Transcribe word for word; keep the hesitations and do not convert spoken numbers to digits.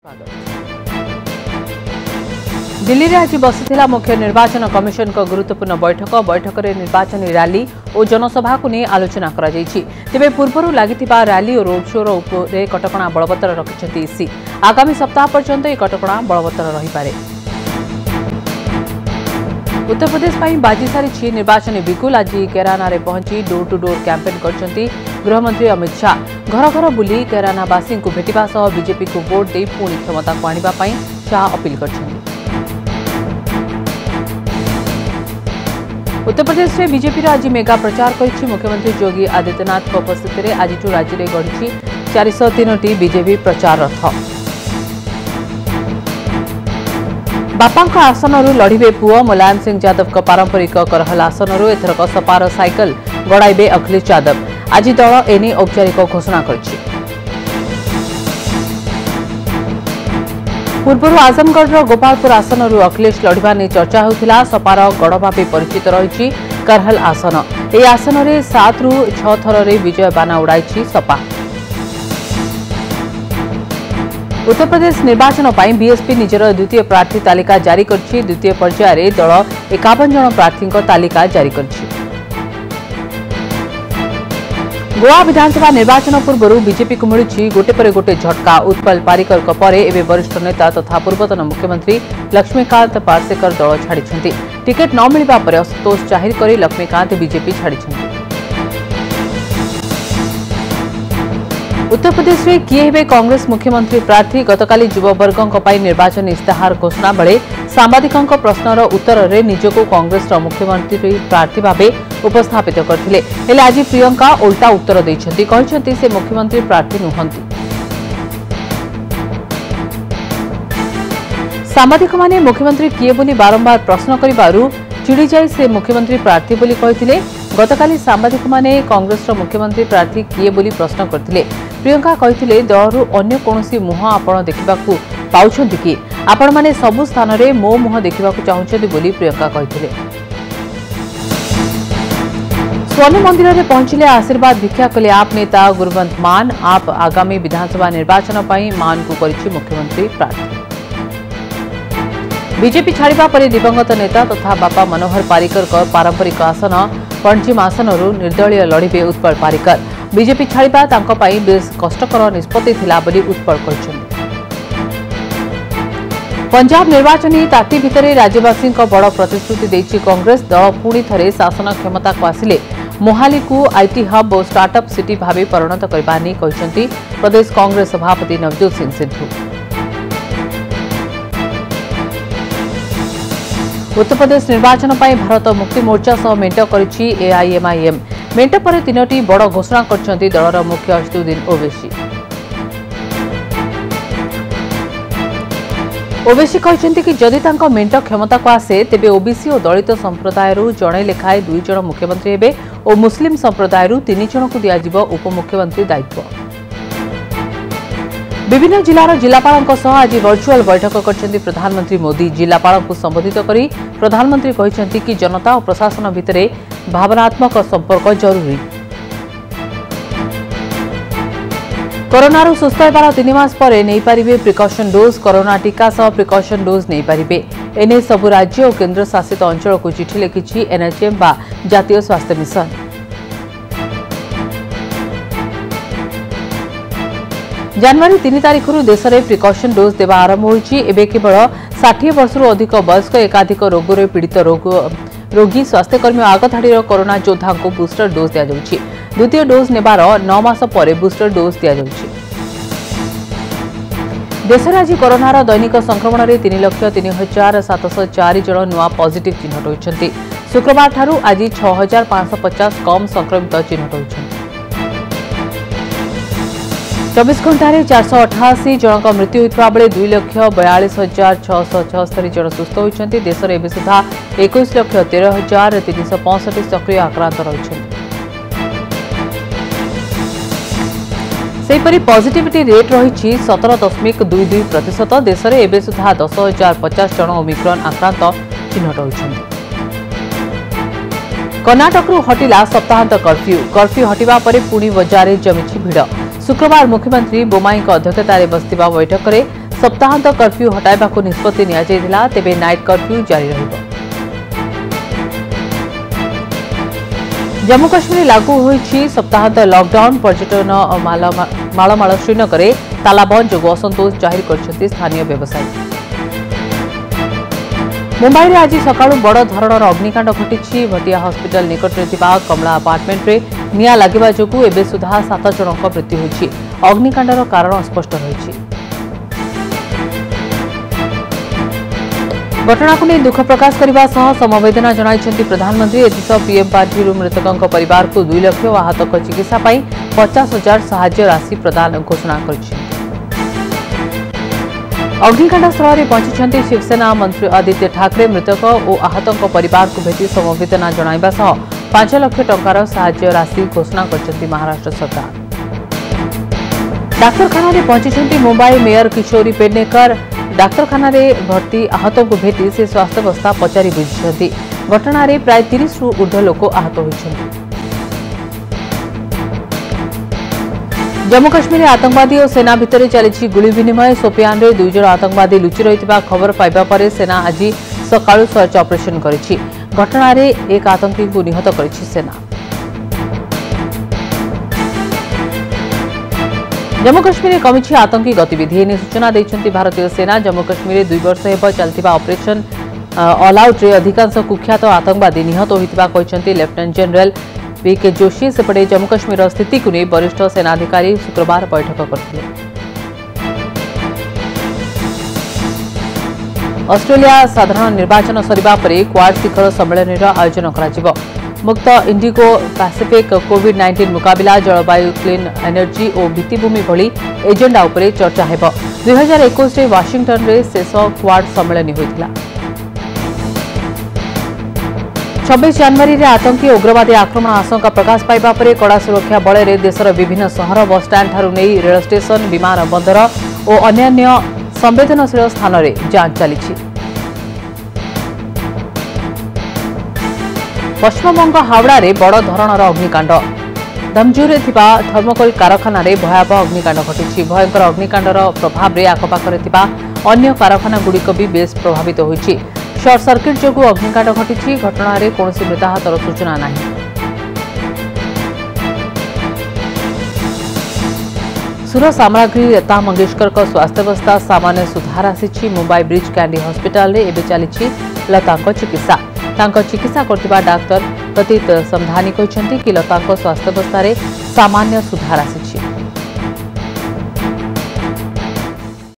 दिल्ली में आज बसिथिला मुख्य निर्वाचन कमिशन का गुरुत्वपूर्ण बैठक बैठक में निर्वाचन रैली और जनसभा को नहीं आलोचना करा जायछि। तेबे पूर्वरु लागिथिबा रैली और रोड शो उपरे कटकणा बलवत्तर रखिछन्ति ईसी। आगामी सप्ताह पर्यंत यह कटकणा बलवत्तर रही पारे। उत्तर प्रदेश पर बाजी सारी निर्वाचन बिगुल आज कैराना रे पहुंची डोर टू डोर कैंपेन करछन्ति गृहमंत्री अमित शाह। घर घर बुली कैरानावासी को भेटिबा सह बीजेपी को वोट दे पुणी क्षमता को आनिबा पई शाह अपील करछन्ति। उत्तर प्रदेश में बीजेपी आज मेगा प्रचार करिछि। मुख्यमंत्री योगी आदित्यनाथ को उपस्थिति में आज राज्य में गढ़ी चार सौ तीन टी बीजेपी प्रचार रथ। बापा आसन लड़े पुओ मुलायम सिंह यादव का पारंपरिक करहल आसन एथरक सपार साइकल गड़ाइबे अखिलेश यादव। आज दल एने औपचारिक घोषणा करिछि। पूर्व आजमगढ़ गोपालपुर आसन अखिलेश लड़वा नहीं चर्चा होता। सपार गढ़ भाव परिचित रही करहल आसन। यह आसन में सात रु छह थर विजय बाना उड़ाई सपा। उत्तर प्रदेश निर्वाचन पर बीएसपी निजर द्वितीय प्रार्थी तालिका जारी करछि। द्वितीय पर्यायर दल इक्यावन जन प्रार्थी तालिका जारी करछि। गोवा विधानसभा निर्वाचन पूर्व बीजेपी को मिलुछि गोटे पर गोटे झटका। उत्पल पारिकर परे एवं वरिष्ठ नेता तथा पूर्वतन मुख्यमंत्री लक्ष्मीकांत पार्सेकर दल छाड़ी। टिकेट न मिलवा पर असंतोष जाहिर कर लक्ष्मीकांत बीजेपी छाड़ी। उत्तर प्रदेश में किए हेबे कांग्रेस मुख्यमंत्री प्रार्थी गतकाली युववर्गों पर निर्वाचन इस्ताहार घोषणा बेले सांबादिकों प्रश्नर उत्तर में निजको कांग्रेस मुख्यमंत्री प्रार्थी भाव उपस्थापित करथिले। हेले आज प्रियंका उल्टा उत्तर देइछन्ति। कहिछन्ति से मुख्यमंत्री प्रार्थी नुहंती। सांबादिक माने मुख्यमंत्री किए बोली बारंबार प्रश्न करिबारु चिड़ी जाई से मुख्यमंत्री प्रार्थी बोली कहिथिले। गतकाली सांबादिक माने कांग्रेस मुख्यमंत्री प्रार्थी किए बोली प्रश्न करथिले। प्रियंका कहिथिले दलरु अन्य कोनोसी मुह आपण देखिबाकू पाउछन्ति कि आपण माने सबु स्थान रे मो मुह देखिबाकू चाहुछन्ति बोली प्रियंका कहिथिले। स्वर्ण मंदिर में पहुंचले आशीर्वाद भिक्षा कले आप नेता गुरवंत मान। आप आगामी विधानसभा निर्वाचन पर मान को करिछि मुख्यमंत्री प्रार्थी। बीजेपी छाड़िबा परे दिवंगत नेता तथा बापा मनोहर पारिकर का पारंपरिक आसन पंचिम आसन निर्दलीय लड़े उत्पल पारिकर। बीजेपी छाड़िबा तांको पई बेस कष्टकर निष्पत्ति थिला बोली उत्पल कहिछन्ति। पंजाब निर्वाचन ताती भितर राज्यवासी बड़ प्रतिश्रुति देछि कांग्रेस। दल पुणी थे शासन क्षमता को आसिले मोहाली को आईटी हब और स्टार्टअप सिटी भाव परिणत करने नहीं कहते प्रदेश कांग्रेस सभापति नवजोत सिंह सिद्धू। उत्तर प्रदेश निर्वाचन पर भारत मुक्ति मोर्चा सह मेंट करिछि एआईएमआईएम। मेंट पर तीनोटी बड़ घोषणा करछन्ति दलर मुख्य असदुद्दीन ओवैसी। ओवैसी कहते कि जदि तांको मेंट क्षमता को आसे तेबे ओबीसी और दलित संप्रदाय जड़े लेखाए दुई जन मुख्यमंत्री हेबे और मुस्लिम संप्रदाय तीन जन को दियाजिबो उपमुख्यमंत्री दायित्व। विभिन्न जिलार जिलापालों सह आज वर्चुअल बैठक करछन्ति प्रधानमंत्री मोदी। जिलापालों को संबोधित करी प्रधानमंत्री कहछन्ति कि जनता और प्रशासन भितर भावनात्मक संपर्क जरूरी। कोरोना सुस्थ होबार तीन मास पर नहीं पारिबे प्रिकॉशन डोज। कोरोना टीका सह प्रिकॉशन डोज नहीं पारिबे। एने सबु राज्य और केंद्र शासित अंचल को चिठी लिखिछि एनएचएम बा जातीय स्वास्थ्य मिशन। जनवरी तीन तारिख देश में प्रिकॉशन डोज देवा आरंभ होइछि। एबे केवल साठ वर्ष अधिक वयस्क एकाधिक रोग पीड़ित रोग रोगी स्वास्थ्यकर्मी आगधाड़ीर कोरोना योद्धा को बुस्टर डोज दिया जाउछि। द्वितीय डोज नेबार नौ मास पर बुस्टर डोज दिया जाउछि। देश में आज कोरोनार दैनिक संक्रमण में तीन लक्ष तीन हजार सातश चार जन नुआ पॉजिटिव चिन्हट होइछन्ति। शुक्रवार ठारू आज छह हजार पांच सौ पचास कम संक्रमित चिन्हट होइछन्ति। चौबीस घंटे चार सौ अठाशी जन मृत्यु होता बेले दुई लक्ष बयालीस हजार छःश छस्तरी जन सुस्थ होती। देश में एवं सुधा एक लक्ष तेरह हजार तीन सौ पैंसठ सक्रिय आक्रांत रही। सेहीपरि पॉजिटिविटी रेट रही सतर दशमिक दुई दुई प्रतिशत। देश में एवं सुधा दस हजार पचास जन ओमिक्रॉन आक्रांत चिन्हट होती। कर्नाटक हटिला सप्ताहांत कर्फ्यू। कर्फ्यू हटिबा परे पुणी बजार जमिछि भिड़। शुक्रवार मुख्यमंत्री बोमाई अध्यक्षतार बसथिबा बैठक में सप्ताहांत कर्फ्यू हटाइबाकू निष्पत्ति नियाଯାଇଥିଲା तेबे नाइट कर्फ्यू जारी रहिबो। जम्मू काश्मीर लागू होईछि सप्ताहांत लॉकडाउन पर्यटन मालमाल श्रीनगर तालाबंद जो असंतोष जाहिर करछन्ति स्थानीय व्यवसायी। मुंबई में आज सका बड़ धरणर अग्निकांड घटी भटिया हॉस्पिटल निकट में कमला अपार्टमेंट रे निया लगिबा जोगु एबे सुधा सात जनक मृत्यु होईछि। अग्निकांडर कारण स्पष्ट रही। घटना को नहीं दुख प्रकाश करने सह समवेदना जणाइछन्ति प्रधानमंत्री। एथिसह पीएम पार्टी मृतकों परिवार को दुई लाख और आहत चिकित्सा पचास हजार साहाय्य राशि प्रदान घोषणा कर। अग्निकांड स्थल में पहुंची शिवसेना मंत्री आदित्य ठाकरे मृतक और आहतों परिवार को भेटी समवेदना जणाइबा सह पांच लाख टंकार साहाय्य राशि घोषणा कर महाराष्ट्र सरकार। डाक्तरखाना में पहुंची मुंबई मेयर किशोरी पेडनेकर। डाक्तरखाना में भर्ती आहतों को भेटी से स्वास्थ्यावस्था पचारि बुझिछन्ति। घटना रे प्राय तीस रु ऊर्ध्व लोक आहत होइछन्ति। जम्मू काश्मीर में आतंकवादी और सेना भितर चली गुली विनिमय। सोपियान रे दुई जन आतंकवादी लुचि रही खबर पाइबा पर सेना आज सकाळु सर्च ऑपरेशन करिछि। घटना रे एक आतंकी को निहत करिछि सेना। जम्मू काश्मीर में कमिछि आतंकी गतिविधि एने सूचना दैछन्ति भारतीय सेना। जम्मू काश्मीर में दुई वर्ष हेब चलतिबा ऑपरेशन ऑल आउट रे अधिकांश कुख्यात आतंकवादी निहत होइतिबा कहिसन्ति lieutenant general P K Joshi. सेपटे जम्मू काश्मीर स्थिति को नहीं वरिष्ठ सेनाधिकारी शुक्रवार बैठक करते। ऑस्ट्रेलिया साधारण निर्वाचन सरिबा परे क्वाड शिखर सम्मेलन आयोजन करा। मुक्त इंडिगो पैसिफिक कोविड नाइंटीन मुकाबिला जलवायु क्लीन एनर्जी और भित्तिभूमि भली एजेंडा उपरे चर्चा हेब। दुई हजार एकुश वाशिंगटन में शेष क्वाड सम्मेलन होइतिला। छब्बीस जनवरी में आतंकी उग्रवादी आक्रमण आशंका प्रकाश पाइबा परे कड़ा सुरक्षा बल रे देशर विभिन्न सहर बस स्टाण्ड ठारू नहीं रेल स्टेशन विमान बंदर और अन्यान्य संवेदनशील स्थान में जांच चली। पश्चिमबंग हावड़ा रे बड़ धरणर अग्निकांड। धमजुरे थिबा थर्मोकोल कारखाना रे भयावह अग्निकांड घटी। भयंकर अग्निकांडर प्रभाव रे आखपाखरे थिबा अन्य कारखाना गुड़िक भी बेस प्रभावित होइछि। शॉर्ट सर्किट जोगु अग्निकांड घटी। घटना रे कौनसी मृताहतर सूचना नहीं। सुर साम्राज्ञी लता मंगेशकर को स्वास्थ्यावस्था सामान्य सुधार आसी। मुंबई ब्रिज कैंडी हॉस्पिटल रे एबे चली लता चिकित्सा। तांको चिकित्सा करथिबा डाक्टर प्रतीत समधानी कहते कि लता स्वास्थ्यावस्था सामान्य सुधार आसी।